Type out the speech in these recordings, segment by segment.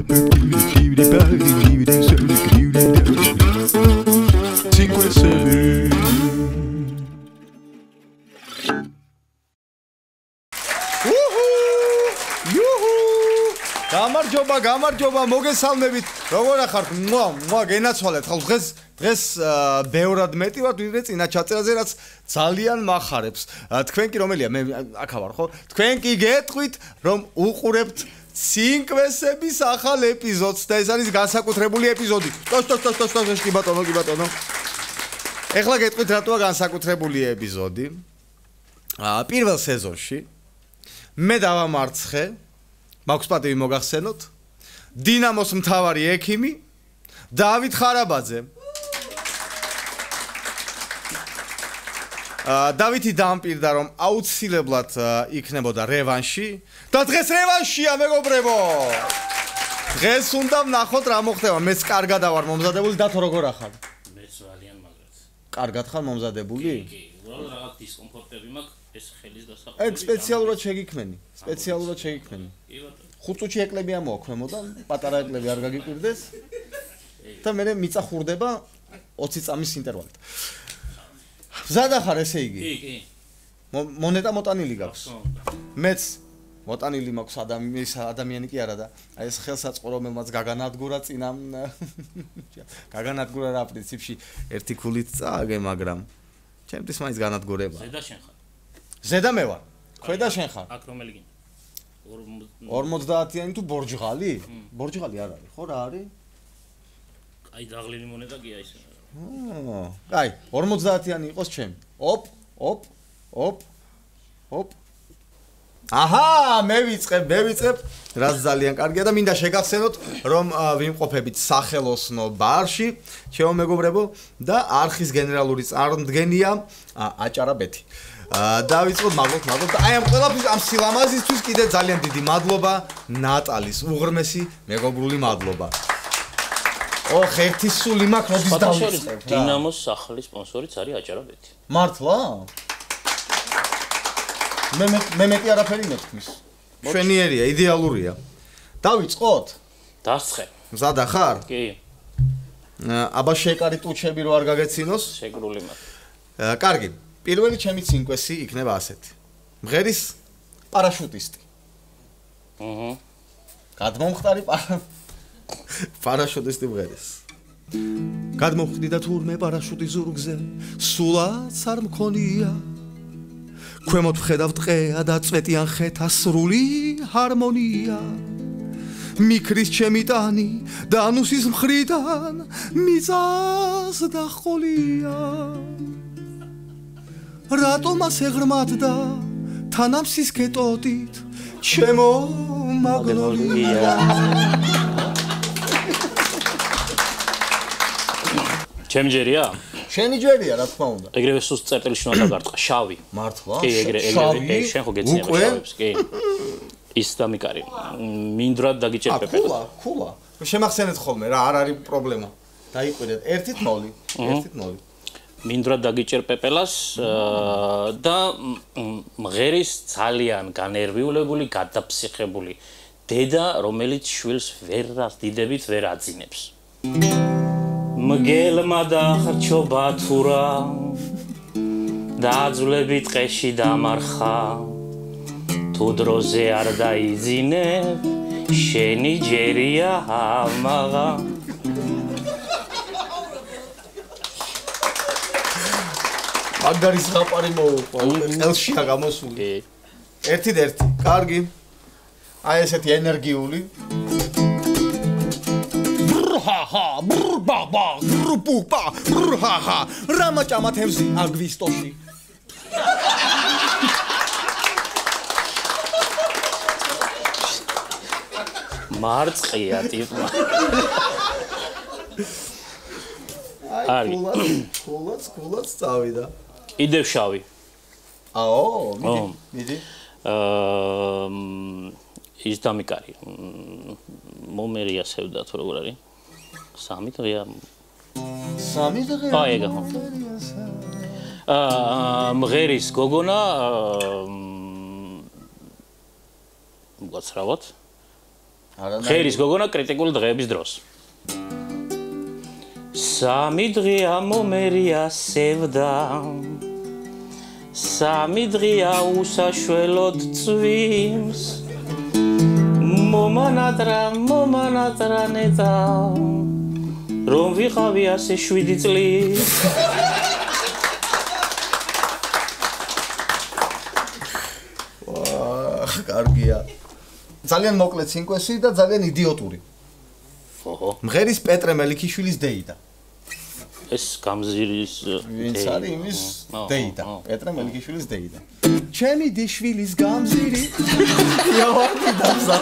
გამარჯობა, მოგესალმებით. როგორ ახართ? გენაცვალეთ. დღეს ბევრად მეტი ვართ, ვიდრე წინა ჩაწერაზე, რაც ძალიან მახარებს. თქვენ კი რომელია? მე აქ ვარ, ხო? თქვენ კი გეტყვით, რომ უყურებთ სინკვესების ახალ ეპიზოდს და ეს არის განსაკუთრებული ეპიზოდი. ტოს, კი ბატონო. ეხლა გეტყვით, რატოა განსაკუთრებული ეპიზოდი. პირველ სეზონში მე დავამარცხე, მაქვს პატივი მოგახსენოთ. დინამოს მთავარი ექიმი დავით ხარაბაძე. დავითი დამპირდა რომ აუცილებლად იქნებოდა რევანში და დღეს რევანშია მეგობრებო. დღეს უნდა ვნახოთ რა მოხდება. მეც კარგად ვარ მომზადებული და თუ როგორ ახარ? მე ძალიან მაგრად. კარგად ხარ მომზადებული? კი, უბრალოდ რაღაც დისკომფორტები მაქვს ეს ხელის დასაყრელი. ეგ სპეციალურად შეგიქმენი. კი ბატონო. 5 წუთში ეკლები ამოაქვს ქვემოდან, პატარა ეკლები არ გაგიკვირდეს და მე მიწა ხურდება 20 წამის ინტერვალით. მზად ახარ ესე იგი? კი. მონეტა მოტანილი გაქვს. მეც მოტანილი მაქვს ადამიანი კი არა და აი ეს ხელსაწყო რომელმაც გაგანადგურა წინამ გაგანადგურა რა პრინციპში ერთი ქულით წააგე, მაგრამ ჩემთვის მაინც განადგურება. ზედა შენ ხარ. ზედა მე ვარ. ქვედა შენ ხარ. აქ რომელი გინდა? 50-იანი თუ ბორჯღალი? ბორჯღალი არ არის, ხო რა არის? აი დაღლილი მონეტა კი აი ეს. აი 50-იანი იყოს ჩემი. ოპ. აჰა, მე ვიწყებ, რაც ძალიან კარგია და მინდა შეგახსენოთ, რომ ვიმყოფებით სახელოსნო ბარში, ჩემო მეგობრებო და არხის გენერალური წარმომადგენელია აჭარაბეთი. დავიწყოთ მაგოთ და აი ამ ყველაფრის ამ სილამაზისთვის კიდე ძალიან დიდი მადლობა ნატალის უღრმესი მეგობრული მადლობა. ერთი სული მაქვს როდის დავიწყებ. დინამოს სახლის სპონსორიც არის აჭარაბეთი. მართლა? მე მეტი არაფერი მეთქმის. შვენიერია, იდეალურია. დავიწყოთ? დასწრე. მზად ახარ? კი. აბა შეკარი ტუჩები რო არ გაგეცინოს? შეგრული მაქვს. კარგი. პირველი ჩემი სინკვესი იქნება ასეთი. მღერის პარაშუტისტი. გადმომხდარი პარაშუტისტი მღერის. გადმომხდი და თურმე პარაშუტი ზურგზე, სულაც არ მქონია. ქვემოთ ვხედავ ტყეა და წვეტიან ხეთა სრული ჰარმონია. მიქრის ჩემი ტანი და ანუსის მხრიდან მიწას დახოლია. რატომ ასე ღრმადდა თანამსის კეტოდით ჩემო მაგნოლია. ჩემი ჯერია? შენი ჯერია რა თქმა უნდა. ეგრევე სულ წერტილში უნდა დაგარტყა შავი. მართლა? კი, ეგრევე შენ ხო გეცნია შავებს, კი. ის დამიკარი. მინდვრად დაგიჭერ პეპელას. ქულა. შემახსენეთ ხოლმე რა, არ არის პრობლემა. დაიყვირეთ ერთით მოლი. მინდვრად დაგიჭერ პეპელას და მღერის ძალიან განერვიულებული, გადაფსიხებული დედა, რომელიც შვილს ვერასდიდებით ვერ აძინებს. მგელმა დახრჩობა თურა და აძლები ტყეში დამარხა. თუ დროზე არ დაიძინებ, შენი ჯერია ამაღა. მაგარის ზაპარი მოუყვა, ყელშია გამოსული. ერთით ერთი, კარგი. აი ესეთი ენერგიული. ბრჰაჰა, ბრბაბა, ბრბუბა, ბრჰაჰა. რამაჭამა თემზი აგვისტოში. მარწყია ტიპა. აი, კულაც წავიდა. კიდევ შავი. მიდი. ის დამიკარი. მომერია სევდა თუ როგორ არის? 3 დღეა. 3 დღეა. აი ეგა ხო. მღერის გოგონა მოგაცრავოთ. ღერის გოგონა კრიტიკული დღეების დროს. სამი დღეა მომერია სევდა. სამი დღეა უსაშველოდ წვიმს. მომანატრა ნეტა. რომ ვიყავი ასე 7 წლის. კარგია. ძალიან მოკლე ცინკვესი და ძალიან იდიოტური. ოჰო. მღერის პეტრე მელიქიშვილის დეიდა. ეს გამზირის ვინც არის იმის დეიდა. პეტრე მელიქიშვილის დეიდა. ჩემი დიშვილის გამზირი. იავარდი დაბზა.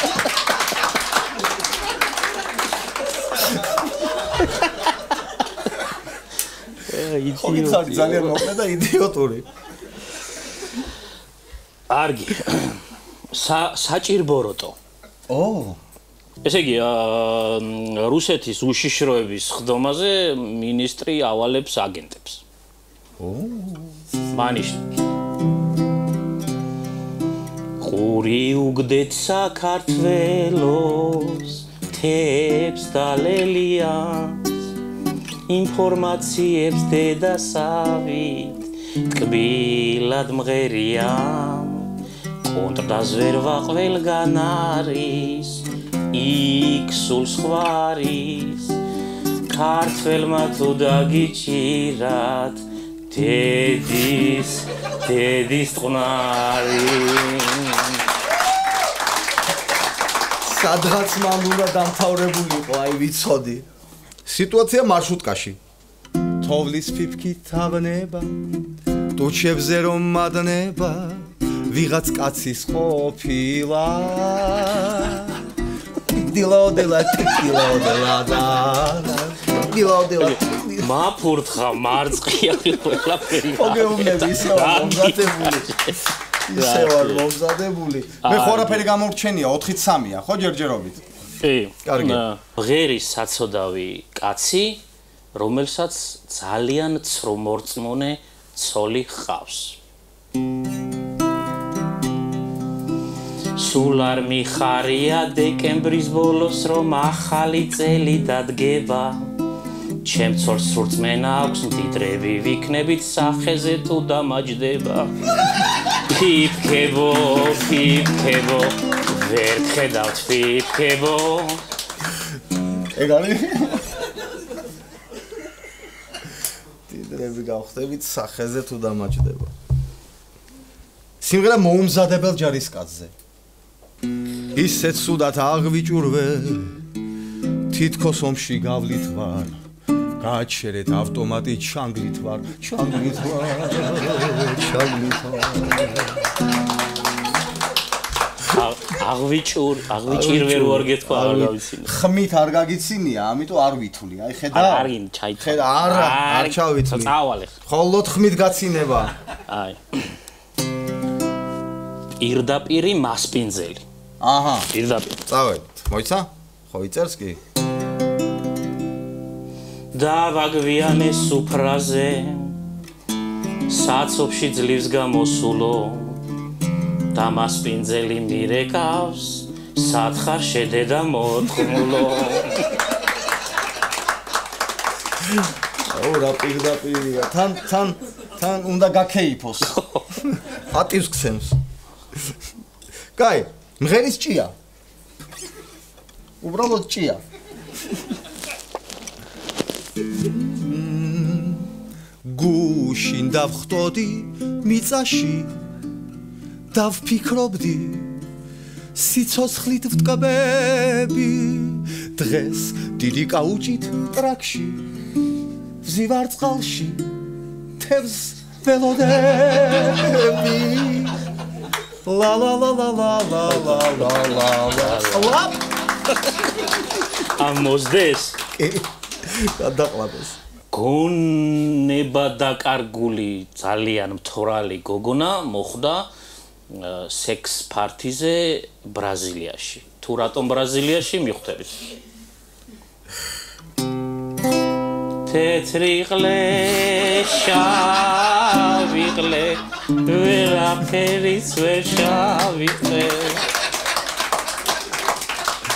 იდიოტი. ძალიან მოკლე და იდიოტური. არგი. საჭირბოროტო. ესე იგი, რუსეთის უშიშროების ხდომაზე მინისტრი ავალებს აგენტებს. მანიშნებს. ყური უგდეთ საქართველოს თებს და ლელიას ინფორმაციებს დედასავით ტკბილად მღერია კონტრდას ვერ ვაყველგან არის იქ სულ სხვარის ქართველმა თუ დაგიჭირათ დედის წყნარი სადღაც მალურად დამთავრებული იყო, აი ვიცოდი. სიტუაცია მარშრუტკაში. თოვლის ფიფქით თავნება, ტუჩებზე რომ მადნება, ვიღაც კაცის ყოფილა. დილოდელა. მაფურთხა მარწყია ყველაფერი. მოგეუბნები ისე მომზადებული. ისე ვარ მომზადებული. მე ხორაფერი გამორჩენია 4-3-ია, ხო ჯერჯერობით? კი. კარგი. ღერის საცოდავი კაცი, რომელსაც ძალიან ცრომორწმუნე ცოლი ჰყავს. სულ არ მიხარია დეკემბრის ბოლოს რომ ახალი წელი დადგება. ჩემ ცოლს სურწმენა აქვს მდიდრები ვიქნებით სახეზე თუ დამაჯდება. ფიფქებო, ვერ ხედავთ ფიფქებო. ეგ არის? მდიდრები გავხდებით სახეზე თუ დამაჯდება. სიმღერა მოუმზადებელ ჯარისკაცზე. ისეთ სუდათ აღვიჭურვე, თითქოს ომში გავლით ვარ. გაჩერეთ ავტომატით ჩანგლით ვარ. აღვიჭირვე რო არ გეთქვა არ გავიცინე. ხმით არ გაგიცინია, ამიტომ არ ვითვლი. აი ხედა. არ ჩაითქვა. ხედა, არ ჩავითვლი. წავალე. ხოლოდ ხმით გაცინება. აი. პირდაპირი მასპინძელი. აჰა. პირდაპირ. წავედით. მოიცა? ხო იწერს კი? დავაგვიანე სუფრაზე საცობში ძლივს გამოსულო და მასპინძელი მირეკავს სათხარ შედედა მოთხმულო. რა პირდაპირია. თან უნდა გაქეიფოს. ატივს ქსენს. კაი, მღერის ჭია. უბრალოდ ჭია. გუშინ დავხტოდი მიწაში დავფიქრობდი სიცოცხლით ვტკბები დღეს დიდი კაუჭით ტრაქში ვზივარ წყალში თევზს ველოდები ლა ლა ლა ლა ლა ლა ლა ლა ამოსდეს გადაყლაპეს გონება დაკარგული ძალიან მთვრალი გოგონა მოხვდა სექს პარტიზე ბრაზილიაში. თუ რატომ ბრაზილიაში მიხვდებით? თეთრი ყლე, შავი ყლე, ვერაფერიც ვერ შავი ყლე.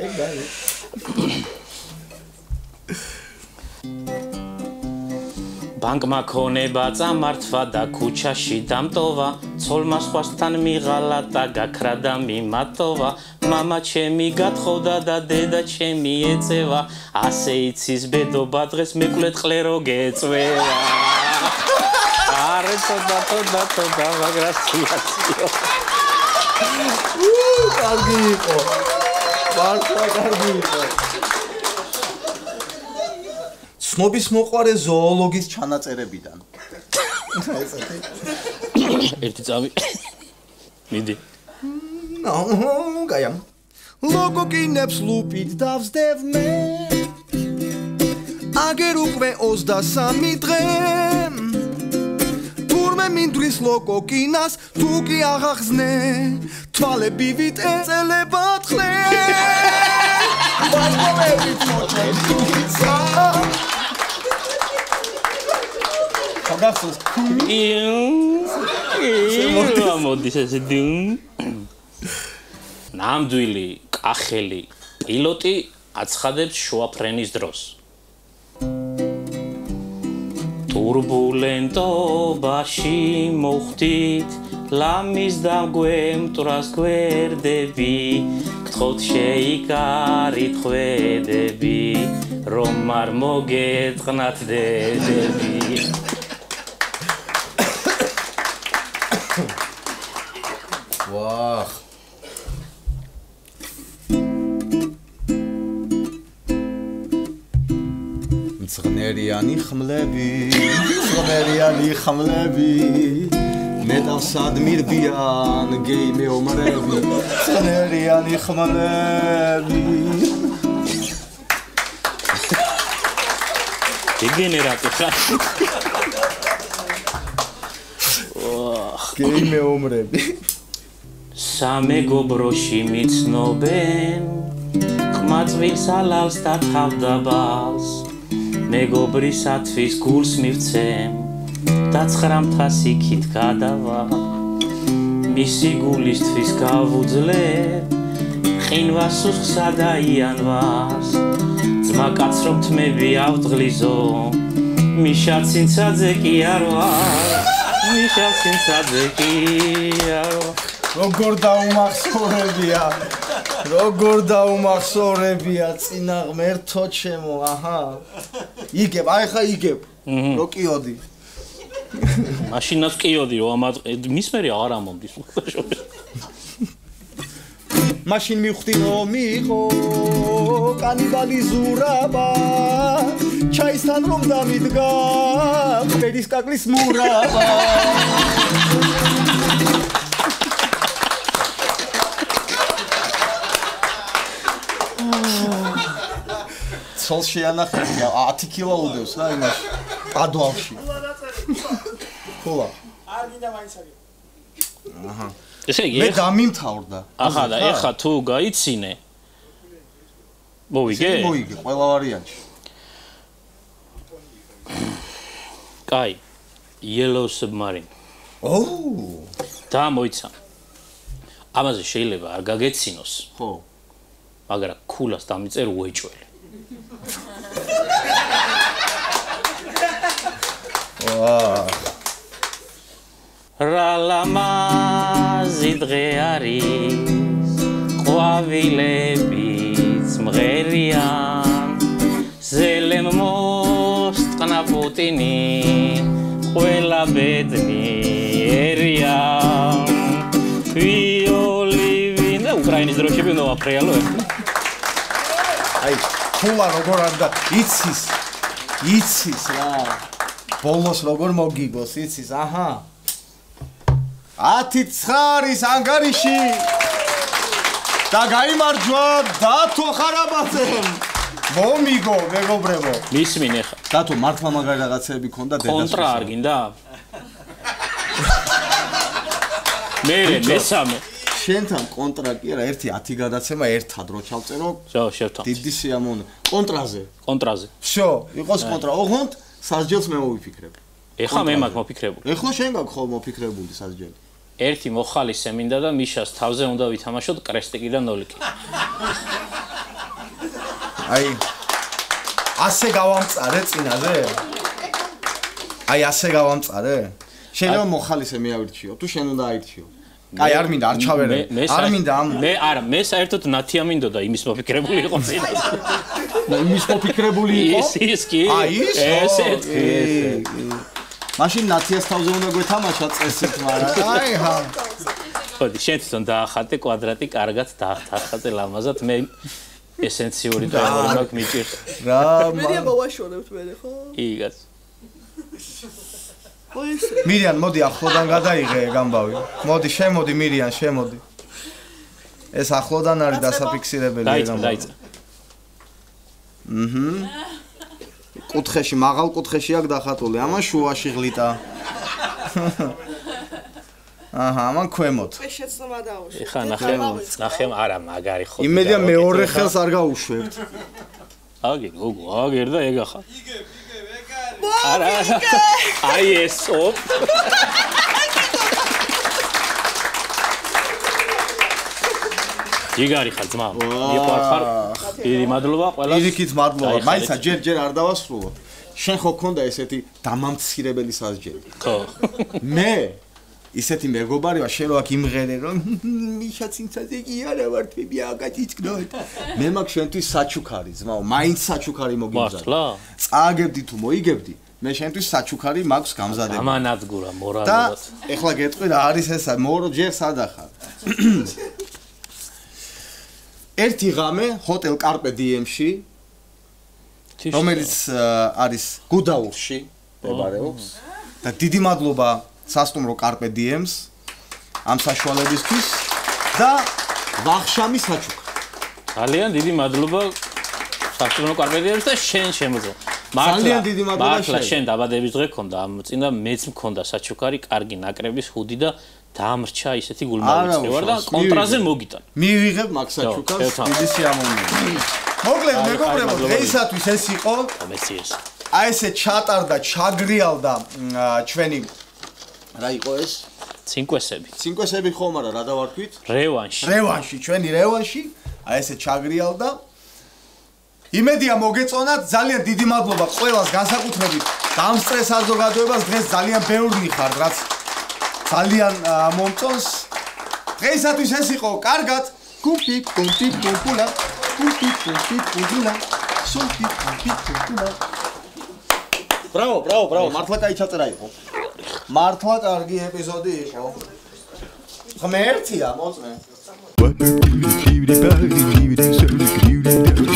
ბანკმა ქონება წამართვა და ქუჩაში დამტოვა ცოლმა სხვასთან მიღალა და გაქრა და მიმატოვა მამა ჩემი გათხოვდა და დედა ჩემი ეწევა ასე იცის ბედობა დღეს მეკლეთ ყლერო გეწვევა არე თოდა მაგრაციაციო კარგი იყო მართლა კარგი იყო ცნობის მოყარე ზოოლოგის ჩანაწერებიდან. ერთი წამი. მიდი. გაიამ. ლოგოგინებს ლუპით დავსდევ მე. აგერ უკვე 23 დღე. თურმე მინდვრის ლოგოგინას თუ კი აღახსნე. თვალები ვით ეწელება თხლე. ბატონები თოჩა. მოდის ესე დიმ ნამდვილი კახელი პილოტი აცხადებს შუაფრენის დროს ტურბულენტობაში მოხდით ლამის და გვემტრას გვერდები გთხოვთ შეიკარით ხვედები რომ არ მოგეწყნათ დედები ვახ მწღნერიანი ხმლები მეტავსად მირბიან გეი მეომრები მწღნერიანი ხმლები დეგენერატი ხარ გეი მეომრები სამეგობროში მიცნობენ ხმაწვილს ალავს და თავდაბალს მეგობრისათვის გულს მივცემ და 9 იქით გადავა მისი გულისთვის გავუძლებ ყინვას სუსხსა და იანვას ძმა კაცრო თმები ავდღლიზო მიშაცინცაძე კი არ ვარ მიშაცინცაძე კი არ ვარ როგორ დაუმახსოვრებია წინა ღმერთო ჩემო აჰა იგებ აი ხა იგებ რო კიოდი მაშინაც კიოდი რომ ამ მის მერე აღარ ამომდის მაშინ მივხვდი რომ იყო კანიბალი ზურაბა ჩაისთან რომ დამიდგა ფერის კაკლის მურაბა ცოლში ანახეთ 10 კილო უდევს რა იმაში პადვალში ხოლა არ გინდა მაინც აგე აჰა ესე იგი მე დამიმთავრდა ახლა და ეხა თუ გაიცინე მოვიგე ყველა ვარიანტი კაი Yellow Submarine და მოიცა ამაზე შეიძლება არ გაგეცინოს ხო მაგრამ ქულას დამიწერ უეჭველი რა ლამაზი დღე არის ყვავილებიც მღერიან ზელემ მოსტყნა პუტინი ყველა ბედნიერია ვიოლივინა უკრაინის დროშები უნდა ვაფრიალო აი ხულა როგორ არდა იცის რა ბოლოს როგორ მოგიგოს იცის აჰა 19 ანგარიში და გაიმარჯვა დათო ხარაბაძემ მომიგო მეგობრებო მისმინე ხა დათო მართლა მაგარი რაღაცები ქონდა დედას კონტრა არ გინდა მე მესამე შენთან კონტრაქტი არა, ერთი 10 გადაცემა ერთად რო ჩავწერო. შევთან. დიდი სიამოვნე. კონტრაზე. Всё, იყოს კონტრა. ოღონდ სასჯელს მე მოვიფიქრებ. ეხლა მე მაქვს მოფიქრებული. ეხლა შენ გაქვს ხოლმე მოფიქრებული სასჯელი. ერთი მოხალისე მინდა და მიშას თავზე უნდა ვითამაშოთ კრესტიკი და ნოლიკი. აი ასე გავამწარე წინაზე? აი ასე გავამწარე? შენ რომ მოხალისე მე ავირჩიო, თუ შენ უნდა აირჩიო. კაი, არ მინდა, არ ჩავერე. არ მინდა ამ. მე არა, მე საერთოდ ნათია მინდოდა იმის მოფიქრებული იყო წინაზე. იმის მოფიქრებული იყო? ის კი. აი ის? ესეთი. მაშინ ნათიას თავზე უნდა გვეთამაშა წესით, მაგრამ აი ჰა. ხოდი, შენ თვითონ დაახატე კვადრატი, კარგად დაახატე ლამაზად, მე ესენციური დრაივერი მაქვს მიჭირს. რა? მერია მოვაშორებთ მე ხო? იგაც. მირიან, მოდი ახლოდან გადაიღე გამბავი. მოდი, შემოდი მირიან, შემოდი. ეს ახლოდან არის დასაფიქსირებელი გამბავი. დაიწყე. კუთხეში, მაღალ კუთხეში აქვს დახატული. ამან შუაში ღლიტა. აჰა, ამან ქვემოთ. შეცდომა დაუშვი. ეხა ნახე, არა, მაგარი ხო. იმედია მეორე ხელს არ გაუშვებთ. აგი, გოგო, აგერ და ეგ ახლა. არა. აი ესო. იგარი ხარ ძმა. მიყვარხარ. დიდი მადლობა ყველას. პირიქით მადლობა. მაიცა ჯერ არ დავასრულო. შენ ხო გქონდა ესეთი დამამცირებელი სასჯელი? ხო. მე ისეთი მეგობარი ვარ, შენ რო აქ იმღერე რომ მიშა ცინცაზე კი არა ვართები აკეთიჭკნოთ. მე მაქვს შენთვის საჩუქარი ძმაო, მაინც საჩუქარი მოგიმზადე. მართლა? წააგებდი თუ მოიგებდი, მე შენთვის საჩუქარი მაქვს გამზადებული. ამანადგურა და მორალურად. ეხლა გეტყვი რა არის ესა, მორო ჯერ სადახარ. ერთი ღამე ჰოტელ კარპე დიემში, რომელიც არის გუდაურში მდებარეობს და დიდი მადლობა სასტუმრო კარპე დიემს ამ საშუალებისთვის და ვახშამი საჩუქარი. ძალიან დიდი მადლობა სასტუმრო კარპე დიემს და შენ შემოძე. ძალიან დიდი მადლობა მართლა შენ დაბადების დღე ქონდა ამ წინა მეც მქონდა საჩუქარი, კარგი ნაკრების ხუდი და დაამრჩა ისეთი გულმავიწყი ვარ და კონტრაზე მოგიტან. მივიღებ მაგ საჩუქარს, დიდი სიამოვნებაა. მოკლედ მეგობრებო, დღეისათვის ეს იყო. მეციეს. აი ესე ჩატარდა, ჩაგრიალდა ჩვენი რა იყო ეს? ცინკვესები. ცინკვესები ხომ არა, რა დავარქვით? რევანში, ჩვენი რევანში. აი ესე ჩაგრიალდა. იმედია მოგეწონათ, ძალიან დიდი მადლობა ყველას განსაკუთრებით დამსწრე საზოგადოებას, დღეს ძალიან ბევრი ხართ, რაც ძალიან მომწონს. დღეისათვის ეს იყო, კარგად. კუმპი, პუმპულა. კუმპი, პუმპულა. სულპი, პუმპულა. ბრავო, მართლა კაი ჩაწერა იყო. მართლა კარგი ეპიზოდი იყო. ღმერთია, მოწმე.